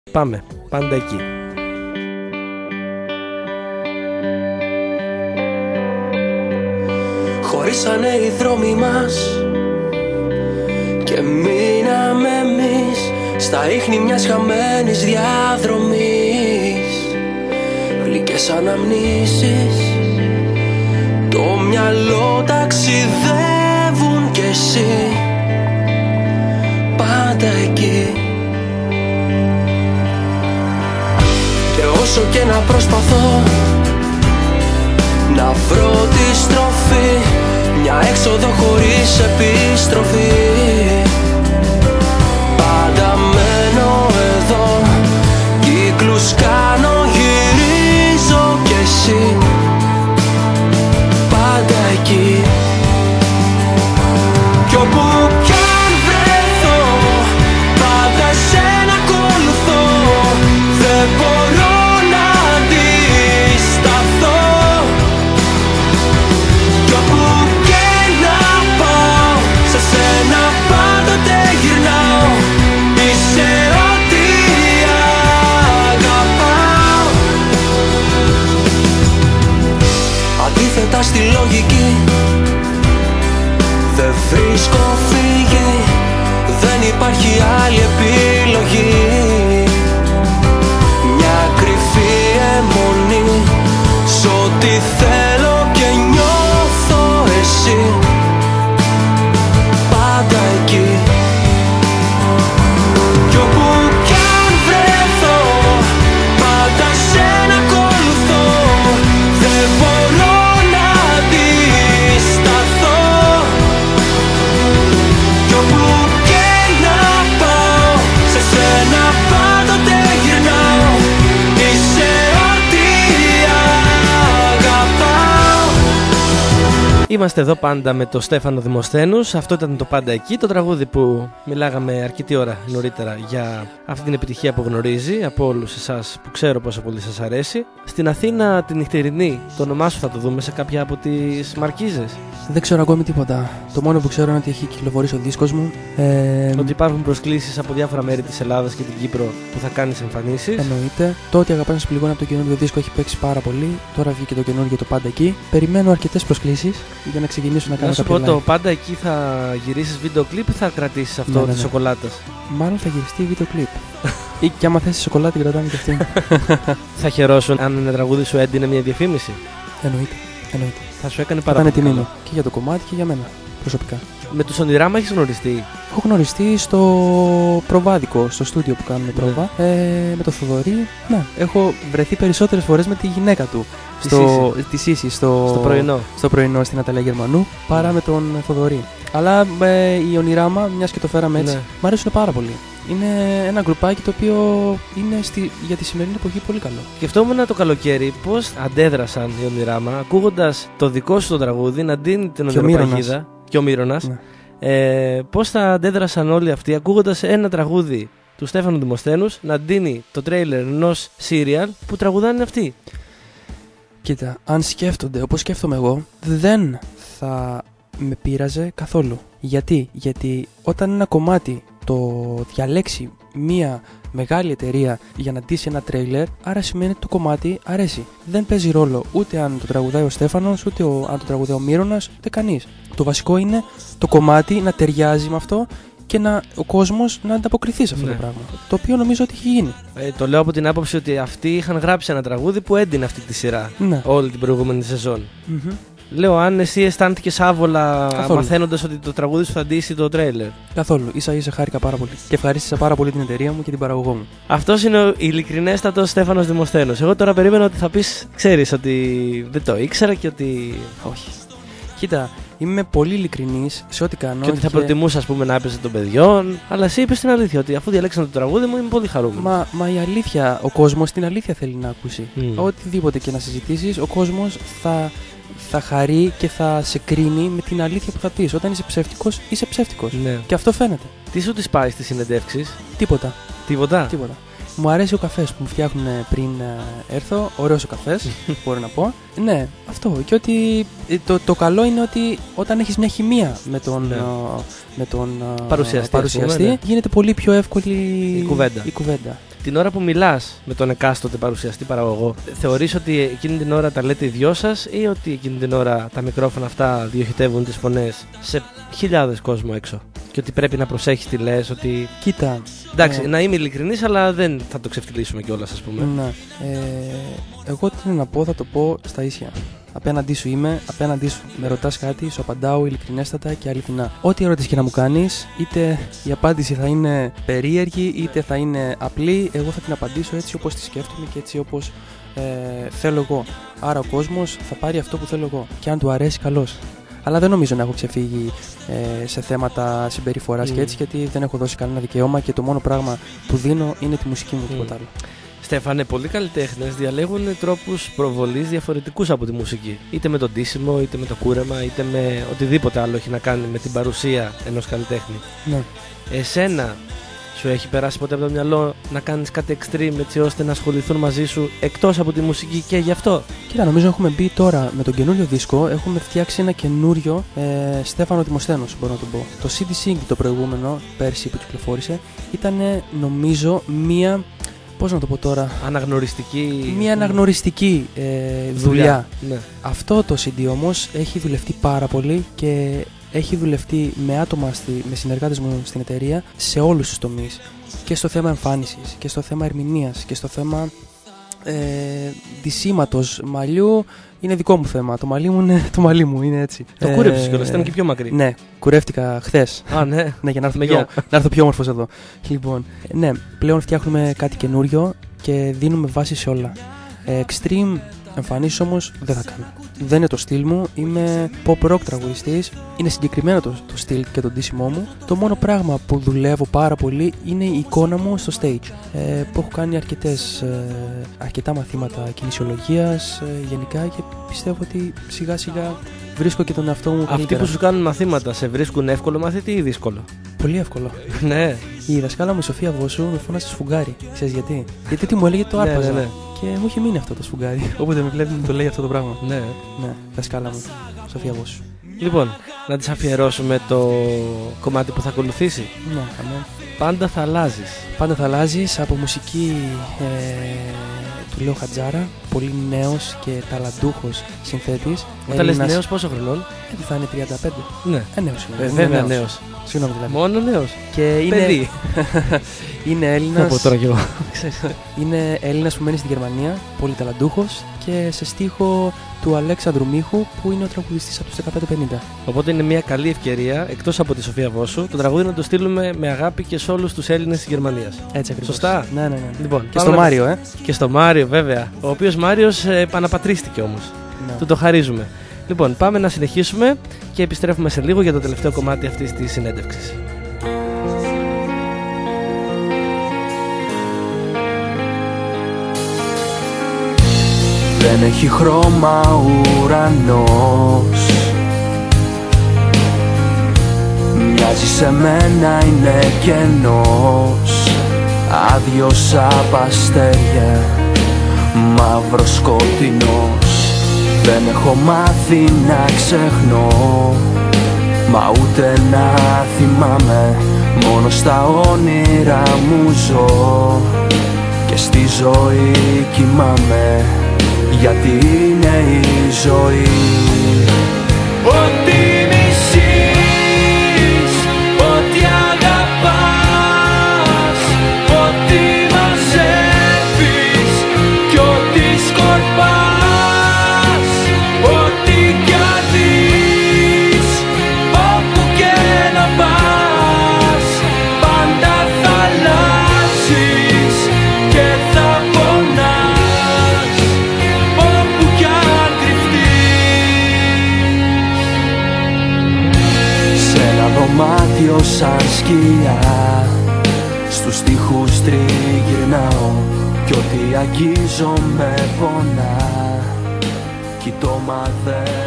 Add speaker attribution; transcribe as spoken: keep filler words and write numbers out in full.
Speaker 1: Πάμε, πάντα εκεί.
Speaker 2: Χωρίσανε οι δρόμοι μας και μείναμε εμείς στα ίχνη μιας χαμένης διαδρομής. Γλυκές αναμνήσεις, το μυαλό ταξιδεύουν κι εσύ πάντα εκεί. Και όσο και να προσπαθώ να βρω τη στροφή, μια έξοδο χωρίς επιστροφή, πάντα μένω εδώ, κύκλους κάνω, γυρίζω κι εσύ πάντα εκεί. Κι όπου κι αν βρεθώ, πάντα σένα ακολουθώ, δεν μπορώ να αντισταθώ. Κι όπου και να πάω, σε σένα πάντοτε γυρνάω, είσαι ό,τι αγαπάω. Αντίθετα στη λογική δεν βρίσκω φύγη, δεν υπάρχει άλλη επιλογή. Μια κρυφή αιμονή, σ' ό,τι θέλω και νιώθω εσύ πάντα εκεί. Κι όπου κι αν βρεθώ, πάντα σένα ακολουθώ, δεν μπορώ να αντισταθώ. Κι όπου και να πάω, σε σένα πάντοτε γυρνάω, είσαι ό,τι αγαπάω.
Speaker 1: Είμαστε εδώ πάντα με τον Στέφανο Δημοσθένους. Αυτό ήταν το Πάντα Εκεί, το τραγούδι που μιλάγαμε αρκετή ώρα νωρίτερα για αυτή την επιτυχία που γνωρίζει από όλους εσάς που ξέρω πόσο πολύ σας αρέσει. Στην Αθήνα τη νυχτερινή, το όνομά σου θα το δούμε σε κάποια από τις μαρκίζες?
Speaker 3: Δεν ξέρω ακόμη τίποτα. Το μόνο που ξέρω είναι ότι έχει κυκλοφορήσει ο δίσκος μου. Ε,
Speaker 1: Ότι υπάρχουν προσκλήσεις από διάφορα μέρη της Ελλάδας και την Κύπρο που θα κάνεις εμφανίσεις.
Speaker 3: Εννοείται. Το ότι αγαπάνε σε πληγώνει από το καινούργιο δίσκο έχει παίξει πάρα πολύ. Τώρα βγήκε το καινούργιο το Πάντα Εκεί. Περιμένω αρκετές προσκλήσεις για να ξεκινήσω να κάνω
Speaker 1: Να σου
Speaker 3: κάποια
Speaker 1: πω, το
Speaker 3: live.
Speaker 1: Πάντα Εκεί θα γυρίσεις βίντεο κλιπ ή θα κρατήσεις αυτό
Speaker 3: Ναι, ναι,
Speaker 1: της
Speaker 3: ναι.
Speaker 1: σοκολάτας?
Speaker 3: Μάλλον θα γυριστεί βίντεο κλιπ. Ή και άμα θες σοκολάτα την κρατάμε και αυτή.
Speaker 1: Θα χαιρόσουν αν ένα τραγούδι σου έντυνε μια διαφήμιση?
Speaker 3: Εννοείται. Εννοείται.
Speaker 1: Θα σου έκανε
Speaker 3: Θα
Speaker 1: πάρα
Speaker 3: ήταν
Speaker 1: πολύ
Speaker 3: τιμή
Speaker 1: καλό.
Speaker 3: μου. Και για το κομμάτι και για μένα προσωπικά.
Speaker 1: Με τους Ονειράμα έχεις γνωριστεί?
Speaker 3: Έχω γνωριστεί στο προβάδικο, στο στούντιο που κάνουμε πρόβα. Ε, με το Θοδωρή. Ναι, έχω βρεθεί περισσότερες φορές με τη γυναίκα του.
Speaker 1: Τη
Speaker 3: στο, τη Σύση, στο,
Speaker 1: Στο πρωινό.
Speaker 3: στο πρωινό στην Αταλία Γερμανού, παρά με τον Θοδωρή. Αλλά ε, η Ονειράμα, μιας και το φέραμε έτσι,
Speaker 1: Ναι.
Speaker 3: μου αρέσουν πάρα πολύ. Είναι ένα γκρουπάκι το οποίο είναι στη, για τη σημερινή εποχή πολύ καλό.
Speaker 1: Σκεφτόμουν το καλοκαίρι πώς αντέδρασαν οι Ονειράμα ακούγοντας το δικό σου το τραγούδι να ντύνει την
Speaker 3: Και ο
Speaker 1: ονειροπαγίδα και ο Μύρονας.
Speaker 3: Ναι.
Speaker 1: Ε, πώς θα αντέδρασαν όλοι αυτοί ακούγοντας ένα τραγούδι του Στέφανου Δημοσθένους να ντύνει το τρέιλερ ενός σύριαλ που τραγουδάνε αυτοί.
Speaker 3: Κοίτα, αν σκέφτονται όπως σκέφτομαι εγώ, δεν θα με πείραζε καθόλου. Γιατί, Γιατί όταν ένα κομμάτι το διαλέξει μία μεγάλη εταιρεία για να ντύσει ένα τρέιλερ, άρα σημαίνει ότι το κομμάτι αρέσει. Δεν παίζει ρόλο ούτε αν το τραγουδάει ο Στέφανος, ούτε ο, αν το τραγουδάει ο Μύρονας, ούτε κανείς. Το βασικό είναι το κομμάτι να ταιριάζει με αυτό και να, ο κόσμος να ανταποκριθεί σε αυτό
Speaker 1: Ναι.
Speaker 3: το πράγμα. Το οποίο νομίζω ότι έχει γίνει.
Speaker 1: Ε, το λέω από την άποψη ότι αυτοί είχαν γράψει ένα τραγούδι που έντυνε αυτή τη σειρά
Speaker 3: Ναι.
Speaker 1: όλη την προηγούμενη σεζόν.
Speaker 3: Mm-hmm.
Speaker 1: Λέω, αν εσύ αισθάνθηκες άβολα
Speaker 3: Καθόλου.
Speaker 1: μαθαίνοντας ότι το τραγούδι σου θα ντύσει το τρέιλερ?
Speaker 3: Καθόλου. Ίσα ίσα χάρηκα πάρα πολύ. Και ευχαρίστησα πάρα πολύ την εταιρεία μου και την παραγωγό μου.
Speaker 1: Αυτός είναι ο ειλικρινέστατος Στέφανος Δημοσθένος. Εγώ τώρα περίμενα ότι θα πεις, ξέρεις, ότι δεν το ήξερα και ότι.
Speaker 3: Όχι. Κοίτα, είμαι πολύ ειλικρινής σε ό,τι κάνω.
Speaker 1: Και ότι θα προτιμούσα, ας πούμε, να έπαιζε των παιδιών. Αλλά εσύ είπες την αλήθεια, ότι αφού διαλέξανε το τραγούδι μου είμαι πολύ χαρούμενος.
Speaker 3: Μα, μα η αλήθεια, ο κόσμος την αλήθεια θέλει να ακούσει.
Speaker 1: Mm.
Speaker 3: Οτιδήποτε και να συζητήσεις, ο κόσμος θα, θα χαρεί και θα σε κρίνει με την αλήθεια που θα πεις. Όταν είσαι ψεύτικος, είσαι ψεύτικος.
Speaker 1: Ναι.
Speaker 3: Και αυτό φαίνεται.
Speaker 1: Τι σου τις πάει στις συνεντεύξεις?
Speaker 3: Τίποτα.
Speaker 1: Τίποτα.
Speaker 3: Τίποτα. Μου αρέσει ο καφές που μου φτιάχνουν πριν ε, έρθω. Ωραίος ο καφές, μπορώ να πω. Ναι, Αυτό. Και ότι το, το καλό είναι ότι όταν έχεις μια χημεία με τον,
Speaker 1: ναι.
Speaker 3: uh, με τον uh,
Speaker 1: παρουσιαστή,
Speaker 3: παρουσιαστή
Speaker 1: πούμε, ναι.
Speaker 3: γίνεται πολύ πιο εύκολη
Speaker 1: η κουβέντα.
Speaker 3: η κουβέντα.
Speaker 1: Την ώρα που μιλάς με τον εκάστοτε παρουσιαστή παραγωγό, θεωρείς ότι εκείνη την ώρα τα λέτε οι δυο σας ή ότι εκείνη την ώρα τα μικρόφωνα αυτά διοχετεύουν τις φωνές σε χιλιάδες κόσμο έξω? Και ότι πρέπει να προσέχεις τι λες, ότι...
Speaker 3: Κοίτα...
Speaker 1: Εντάξει,
Speaker 3: ε...
Speaker 1: να είμαι ειλικρινής, αλλά δεν θα το ξεφτυλίσουμε κιόλας, ας πούμε.
Speaker 3: Ναι. Ε, εγώ τι να πω, θα το πω στα ίσια. Απέναντί σου είμαι, απέναντί σου με ρωτάς κάτι, σου απαντάω ειλικρινέστατα και αληθινά. Ό,τι ερώτηση και να μου κάνεις, είτε η απάντηση θα είναι περίεργη, είτε θα είναι απλή, εγώ θα την απαντήσω έτσι όπως τη σκέφτομαι και έτσι όπως ε, θέλω εγώ. Άρα ο κόσμος θα πάρει αυτό που θέλω εγώ. Και αν του αρέσει, καλώς. Αλλά δεν νομίζω να έχω ξεφύγει ε, σε θέματα συμπεριφοράς mm. και έτσι, γιατί δεν έχω δώσει κανένα δικαίωμα και το μόνο πράγμα που δίνω είναι τη μουσική μου, mm. τίποτα άλλο.
Speaker 1: Στέφανε, πολλοί καλλιτέχνες διαλέγουν τρόπους προβολής διαφορετικούς από τη μουσική. Είτε με το ντύσιμο, είτε με το κούρεμα, είτε με οτιδήποτε άλλο έχει να κάνει με την παρουσία ενός καλλιτέχνη.
Speaker 3: Ναι.
Speaker 1: Εσένα, σου έχει περάσει ποτέ από το μυαλό να κάνεις κάτι extreme έτσι ώστε να ασχοληθούν μαζί σου εκτός από τη μουσική και γι' αυτό?
Speaker 3: Κοίτα, νομίζω έχουμε μπει τώρα με τον καινούριο δίσκο, έχουμε φτιάξει ένα καινούριο ε, Στέφανο Δημοσθένος, μπορώ να το πω. Το σι ντι Sync το προηγούμενο, πέρσι που κυκλοφόρησε, ήταν νομίζω μία... Πώς να το πω τώρα...
Speaker 1: Αναγνωριστική...
Speaker 3: Μία αναγνωριστική ε, δουλειά. δουλειά.
Speaker 1: Ναι.
Speaker 3: Αυτό το σι ντι όμως έχει δουλευτεί πάρα πολύ και έχει δουλευτεί με άτομα, στη, με συνεργάτες μου στην εταιρεία σε όλους τους τομείς. Και στο θέμα εμφάνισης, και στο θέμα ερμηνείας, και στο θέμα ε, ντυσίματος μαλλιού. Είναι δικό μου θέμα. Το μαλλί μου είναι το μαλλί μου, είναι έτσι.
Speaker 1: Το ε, κούρεψες κιόλας, ήταν και πιο μακρύ.
Speaker 3: Ναι, κουρεύτηκα χθες.
Speaker 1: Α, ναι.
Speaker 3: Ναι, για να έρθω, πιο, να έρθω πιο όμορφος εδώ. Λοιπόν, ναι, πλέον φτιάχνουμε κάτι καινούριο και δίνουμε βάση σε όλα. Ε, extreme εμφανίσεις όμως δεν θα κάνω. Δεν είναι το στυλ μου, είμαι pop rock τραγουδιστής. Είναι συγκεκριμένο το, το στυλ και το ντύσιμό μου. Το μόνο πράγμα που δουλεύω πάρα πολύ είναι η εικόνα μου στο stage. Ε, που έχω κάνει αρκετές, ε, αρκετά μαθήματα κινησιολογίας ε, γενικά και πιστεύω ότι σιγά σιγά βρίσκω και τον εαυτό μου καλύτερα.
Speaker 1: Αυτοί που σου κάνουν μαθήματα σε βρίσκουν εύκολο μαθητή ή δύσκολο?
Speaker 3: Πολύ εύκολο.
Speaker 1: Ναι.
Speaker 3: Η δασκάλα μου η Σοφία Βόσου με φώνασε σφουγγάρι. Ξέρεις γιατί? Γιατί τι μου έλεγε το άρπαζα.
Speaker 1: Ναι, ναι, ναι.
Speaker 3: Και μου είχε μείνει αυτό το σφουγγάρι. Όποτε με βλέπει μου το λέει αυτό το πράγμα.
Speaker 1: Ναι.
Speaker 3: Ναι, δασκάλα μου. Σοφία Βόσου.
Speaker 1: Λοιπόν, να της αφιερώσουμε το κομμάτι που θα ακολουθήσει.
Speaker 3: Ναι, αμέ.
Speaker 1: Πάντα θα αλλάζεις.
Speaker 3: Πάντα θα αλλάζεις από μουσική ε, του Λέο Χατζάρα. Πολύ νέος και ταλαντούχος συνθέτης.
Speaker 1: Όταν λες νέος, πόσο χρονών?
Speaker 3: Ε, θα είναι τριάντα πέντε.
Speaker 1: Ναι.
Speaker 3: Ε, νέος είναι.
Speaker 1: Ε, βέβαια νέος. νέος.
Speaker 3: Συγγνώμη δηλαδή.
Speaker 1: Μόνο νέος.
Speaker 3: Και είναι...
Speaker 1: Παιδί.
Speaker 3: είναι Έλληνας.
Speaker 1: Θα πω τώρα κι εγώ.
Speaker 3: Είναι Έλληνας που μένει στη Γερμανία. Πολύ ταλαντούχος. Και σε στίχο του Αλέξανδρου Μίχου, που είναι ο τραγουδιστής από τους δεκαπέντε πενήντα.
Speaker 1: Οπότε είναι μια καλή ευκαιρία, εκτός από τη Σοφία Βόσου, το τραγούδι να το στείλουμε με αγάπη και σε όλους τους Έλληνες της Γερμανίας.
Speaker 3: Έτσι ακριβώς.
Speaker 1: Σωστά.
Speaker 3: Ναι, ναι, ναι.
Speaker 1: Λοιπόν,
Speaker 3: και στο να... Μάριο, ε.
Speaker 1: Και στο Μάριο, βέβαια. Ο οποίος Μάριος ε, επαναπατρίστηκε όμως. Ναι. Του το χαρίζουμε. Λοιπόν, πάμε να συνεχίσουμε και επιστρέφουμε σε λίγο για το τελευταίο κομμάτι αυτής της συνέντευξης.
Speaker 2: Δεν έχει χρώμα ουρανός, μοιάζει σε μένα, είναι κενός, άδειος απ' αστέρια, μαύρο σκοτεινός. Δεν έχω μάθει να ξεχνώ, μα ούτε να θυμάμαι, μόνο στα όνειρα μου ζω και στη ζωή κοιμάμαι, γιατί είναι η ζωή. Ό,τι μισείς, ό,τι αγαπάς, ό,τι μαζεύεις κι ό,τι σκορπάς, ό,τι κι αν δεις, όπου και να πας, πάντα θα αλλάζεις και θα πονάς, όπου κι αν κρυφτείς. Σε ένα δωμάτιο σαν σκιά, στους τοίχους τριγυρνάω κι ό,τι αγγίζω με πονά. Κοιτώ μα δεν